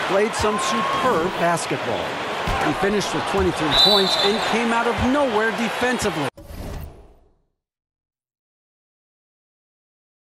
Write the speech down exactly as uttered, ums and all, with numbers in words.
played some superb basketball. He finished with twenty-three points and came out of nowhere defensively.